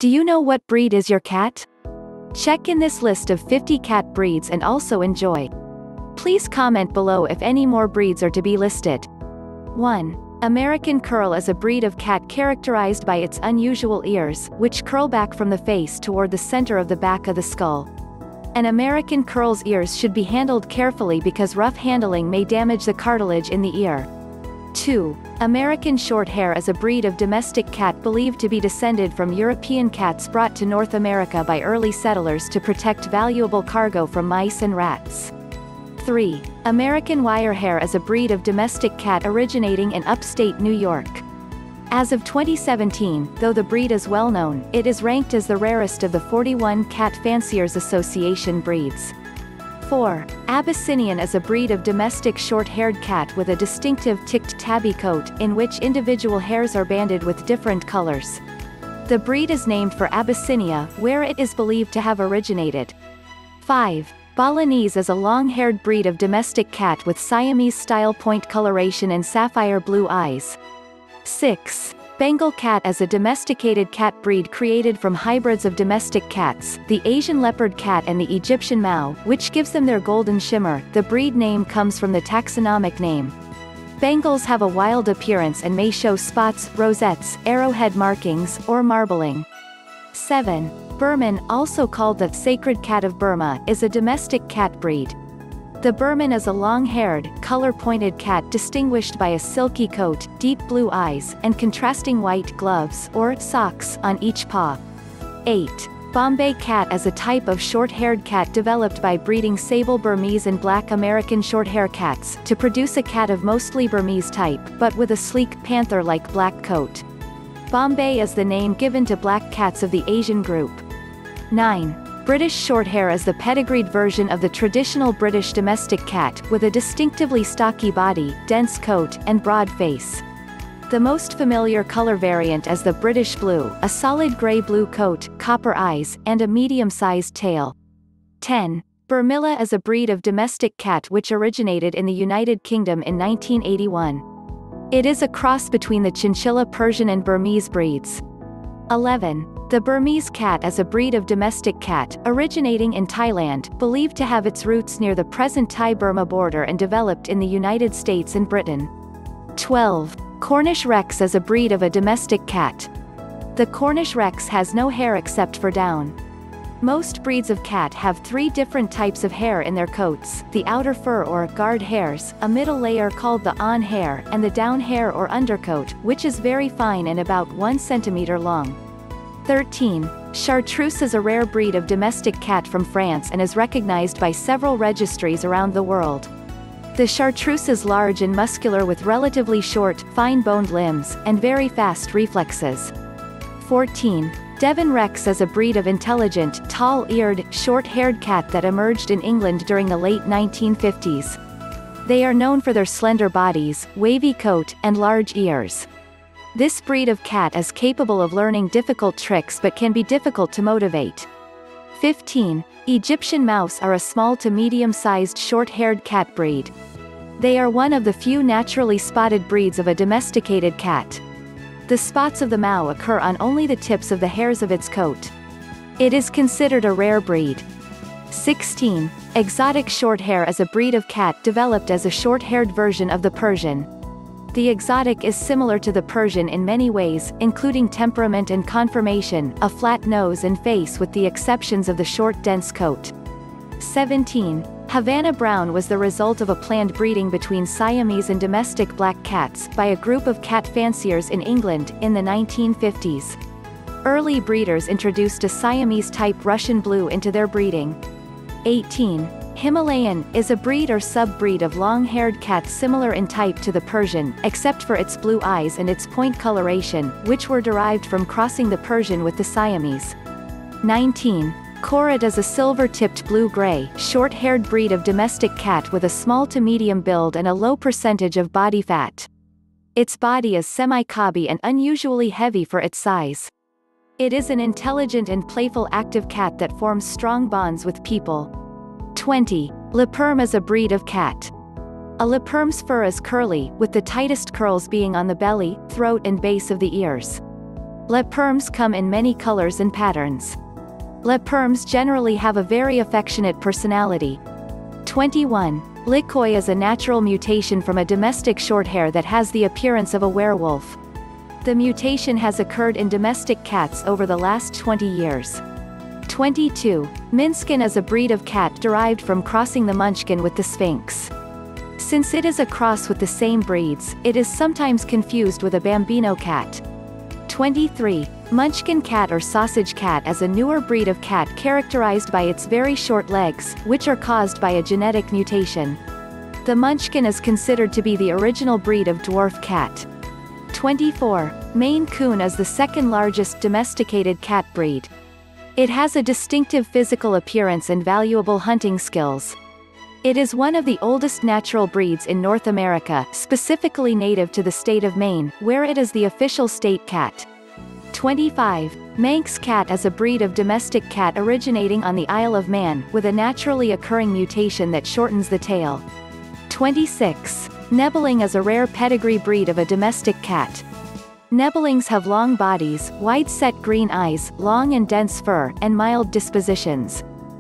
Do you know what breed is your cat? Check in this list of 50 cat breeds and also enjoy. Please comment below if any more breeds are to be listed. 1. American Curl is a breed of cat characterized by its unusual ears, which curl back from the face toward the center of the back of the skull. An American Curl's ears should be handled carefully because rough handling may damage the cartilage in the ear. 2. American Shorthair is a breed of domestic cat believed to be descended from European cats brought to North America by early settlers to protect valuable cargo from mice and rats. 3. American Wirehair is a breed of domestic cat originating in upstate New York. As of 2017, though the breed is well known, it is ranked as the rarest of the 41 Cat Fanciers Association breeds. 4. Abyssinian is a breed of domestic short-haired cat with a distinctive ticked tabby coat, in which individual hairs are banded with different colors. The breed is named for Abyssinia, where it is believed to have originated. 5. Balinese is a long-haired breed of domestic cat with Siamese-style point coloration and sapphire-blue eyes. 6. Bengal cat is a domesticated cat breed created from hybrids of domestic cats, the Asian leopard cat and the Egyptian Meow, which gives them their golden shimmer. The breed name comes from the taxonomic name. Bengals have a wild appearance and may show spots, rosettes, arrowhead markings, or marbling. 7. Birman, also called the sacred cat of Burma, is a domestic cat breed. The Birman is a long-haired, color-pointed cat distinguished by a silky coat, deep blue eyes, and contrasting white gloves or socks on each paw. 8. Bombay cat is a type of short-haired cat developed by breeding sable Burmese and black American Shorthair cats to produce a cat of mostly Burmese type, but with a sleek, panther-like black coat. Bombay is the name given to black cats of the Asian group. 9. British Shorthair is the pedigreed version of the traditional British domestic cat, with a distinctively stocky body, dense coat, and broad face. The most familiar color variant is the British Blue, a solid grey-blue coat, copper eyes, and a medium-sized tail. 10. Burmilla is a breed of domestic cat which originated in the United Kingdom in 1981. It is a cross between the Chinchilla Persian and Burmese breeds. 11. The Burmese cat is a breed of domestic cat, originating in Thailand, believed to have its roots near the present Thai-Burma border and developed in the United States and Britain. 12. Cornish Rex is a breed of a domestic cat. The Cornish Rex has no hair except for down. Most breeds of cat have 3 different types of hair in their coats: the outer fur or guard hairs, a middle layer called the on hair, and the down hair or undercoat, which is very fine and about 1 centimeter long. 13. Chartreuse is a rare breed of domestic cat from France and is recognized by several registries around the world. The Chartreuse is large and muscular with relatively short, fine-boned limbs, and very fast reflexes. 14. Devon Rex is a breed of intelligent, tall-eared, short-haired cat that emerged in England during the late 1950s. They are known for their slender bodies, wavy coat, and large ears. This breed of cat is capable of learning difficult tricks but can be difficult to motivate. 15. Egyptian Mouse are a small to medium-sized short-haired cat breed. They are one of the few naturally spotted breeds of a domesticated cat. The spots of the Meow occur on only the tips of the hairs of its coat. It is considered a rare breed. 16. Exotic Shorthair is a breed of cat developed as a short-haired version of the Persian. The exotic is similar to the Persian in many ways, including temperament and conformation, a flat nose and face with the exceptions of the short dense coat. 17. Havana Brown was the result of a planned breeding between Siamese and domestic black cats, by a group of cat fanciers in England, in the 1950s. Early breeders introduced a Siamese-type Russian blue into their breeding. 18. Himalayan is a breed or sub-breed of long-haired cats similar in type to the Persian, except for its blue eyes and its point coloration, which were derived from crossing the Persian with the Siamese. 19. Korat is a silver-tipped blue-gray, short-haired breed of domestic cat with a small to medium build and a low percentage of body fat. Its body is semi-cobby and unusually heavy for its size. It is an intelligent and playful active cat that forms strong bonds with people. 20. Leperm is a breed of cat. A leperm's fur is curly, with the tightest curls being on the belly, throat and base of the ears. Leperms come in many colors and patterns. Leperms generally have a very affectionate personality. 21. Likoi is a natural mutation from a domestic shorthair that has the appearance of a werewolf. The mutation has occurred in domestic cats over the last 20 years. 22. Minskin is a breed of cat derived from crossing the Munchkin with the Sphinx. Since it is a cross with the same breeds, it is sometimes confused with a Bambino cat. 23. Munchkin cat or sausage cat is a newer breed of cat characterized by its very short legs, which are caused by a genetic mutation. The Munchkin is considered to be the original breed of dwarf cat. 24. Maine Coon is the second largest domesticated cat breed. It has a distinctive physical appearance and valuable hunting skills. It is one of the oldest natural breeds in North America, specifically native to the state of Maine, where it is the official state cat. 25. Manx cat is a breed of domestic cat originating on the Isle of Man, with a naturally occurring mutation that shortens the tail. 26. Nebeling is a rare pedigree breed of a domestic cat. Nebelings have long bodies, wide-set green eyes, long and dense fur, and mild dispositions.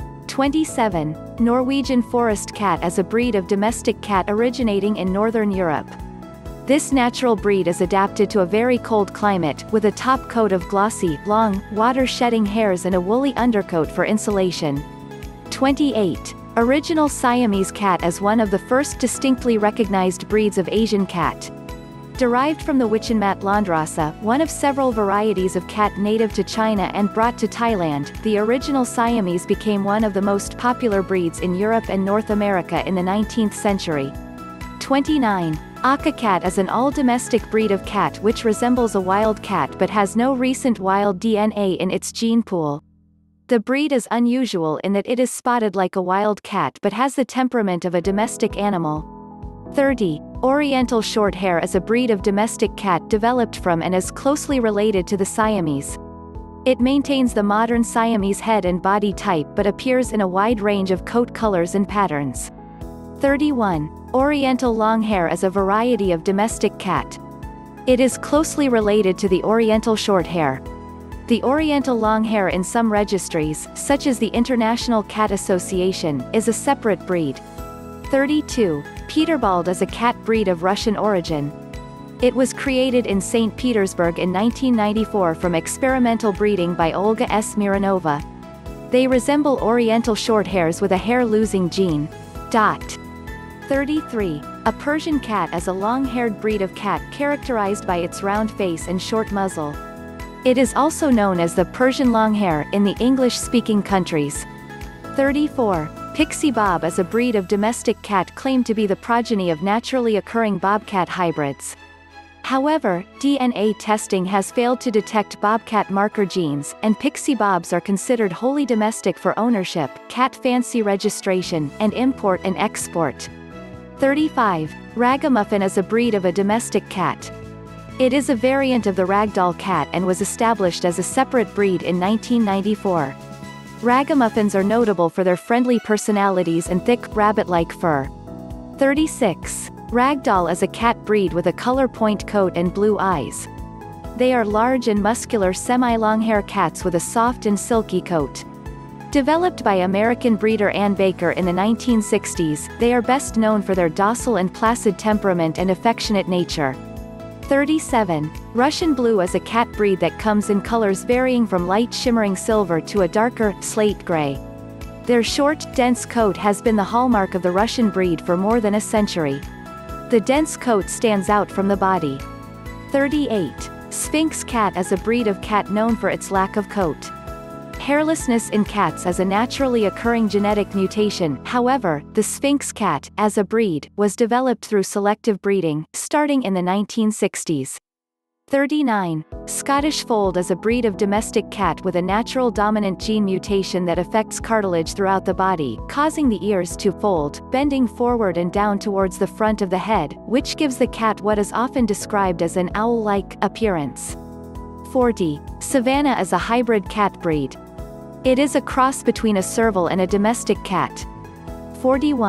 27. Norwegian forest cat is a breed of domestic cat originating in northern Europe. This natural breed is adapted to a very cold climate, with a top coat of glossy, long, water-shedding hairs and a woolly undercoat for insulation. 28. Original Siamese cat is one of the first distinctly recognized breeds of Asian cat. Derived from the Wichanmat landrasa, one of several varieties of cat native to China and brought to Thailand, the original Siamese became one of the most popular breeds in Europe and North America in the 19th century. 29. Aka cat is an all-domestic breed of cat which resembles a wild cat but has no recent wild DNA in its gene pool. The breed is unusual in that it is spotted like a wild cat but has the temperament of a domestic animal. 30. Oriental Shorthair is a breed of domestic cat developed from and is closely related to the Siamese. It maintains the modern Siamese head and body type but appears in a wide range of coat colors and patterns. 31. Oriental Longhair is a variety of domestic cat. It is closely related to the Oriental Shorthair. The Oriental Longhair in some registries, such as the International Cat Association, is a separate breed. 32. Peterbald is a cat breed of Russian origin. It was created in St. Petersburg in 1994 from experimental breeding by Olga S. Mironova. They resemble Oriental Shorthairs with a hair-losing gene. 33. A Persian cat is a long-haired breed of cat characterized by its round face and short muzzle. It is also known as the Persian Longhair in the English-speaking countries. 34. Pixie Bob is a breed of domestic cat claimed to be the progeny of naturally occurring bobcat hybrids. However, DNA testing has failed to detect bobcat marker genes, and Pixie Bobs are considered wholly domestic for ownership, cat fancy registration, and import and export. 35. Ragamuffin is a breed of a domestic cat. It is a variant of the ragdoll cat and was established as a separate breed in 1994. Ragamuffins are notable for their friendly personalities and thick, rabbit-like fur. 36. Ragdoll is a cat breed with a color point coat and blue eyes. They are large and muscular semi-long-hair cats with a soft and silky coat. Developed by American breeder Ann Baker in the 1960s, they are best known for their docile and placid temperament and affectionate nature. 37. Russian Blue is a cat breed that comes in colors varying from light shimmering silver to a darker, slate gray. Their short, dense coat has been the hallmark of the Russian breed for more than a century. The dense coat stands out from the body. 38. Sphinx cat is a breed of cat known for its lack of coat. Hairlessness in cats is a naturally occurring genetic mutation. However, the Sphinx cat, as a breed, was developed through selective breeding, starting in the 1960s. 39. Scottish Fold is a breed of domestic cat with a natural dominant gene mutation that affects cartilage throughout the body, causing the ears to fold, bending forward and down towards the front of the head, which gives the cat what is often described as an owl-like appearance. 40. Savannah is a hybrid cat breed. It is a cross between a serval and a domestic cat. 41.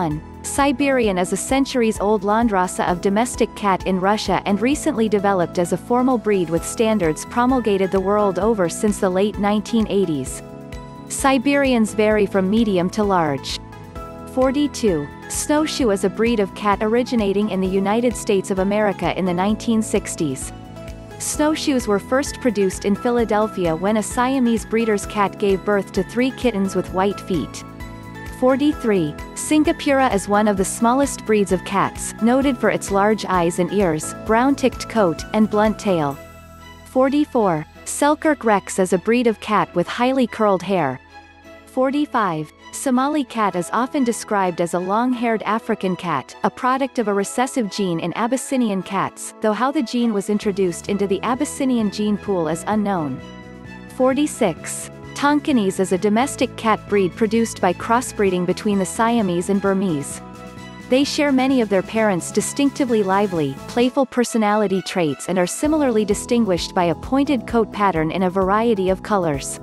Siberian is a centuries-old Landrasa of domestic cat in Russia and recently developed as a formal breed with standards promulgated the world over since the late 1980s. Siberians vary from medium to large. 42. Snowshoe is a breed of cat originating in the United States of America in the 1960s. Snowshoes were first produced in Philadelphia when a Siamese breeder's cat gave birth to 3 kittens with white feet. 43. Singapura is one of the smallest breeds of cats, noted for its large eyes and ears, brown-ticked coat, and blunt tail. 44. Selkirk Rex is a breed of cat with highly curled hair. 45. Somali cat is often described as a long-haired African cat, a product of a recessive gene in Abyssinian cats, though how the gene was introduced into the Abyssinian gene pool is unknown. 46. Tonkinese is a domestic cat breed produced by crossbreeding between the Siamese and Burmese. They share many of their parents' distinctively lively, playful personality traits and are similarly distinguished by a pointed coat pattern in a variety of colors.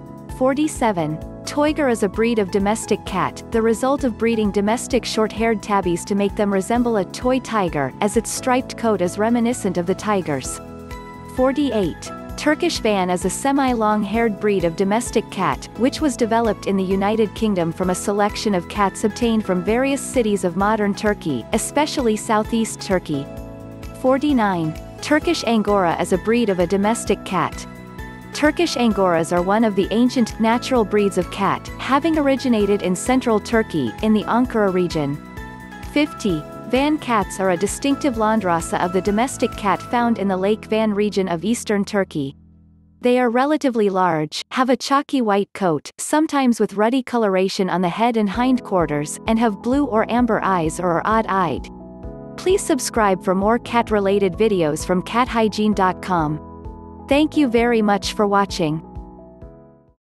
47. Toiger is a breed of domestic cat, the result of breeding domestic short-haired tabbies to make them resemble a toy tiger, as its striped coat is reminiscent of the tiger's. 48. Turkish Van is a semi-long-haired breed of domestic cat, which was developed in the United Kingdom from a selection of cats obtained from various cities of modern Turkey, especially southeast Turkey. 49. Turkish Angora is a breed of a domestic cat. Turkish Angoras are one of the ancient, natural breeds of cat, having originated in central Turkey, in the Ankara region. 50. Van cats are a distinctive Landrasa of the domestic cat found in the Lake Van region of eastern Turkey. They are relatively large, have a chalky white coat, sometimes with ruddy coloration on the head and hindquarters, and have blue or amber eyes or are odd-eyed. Please subscribe for more cat-related videos from cathygiene.com. Thank you very much for watching.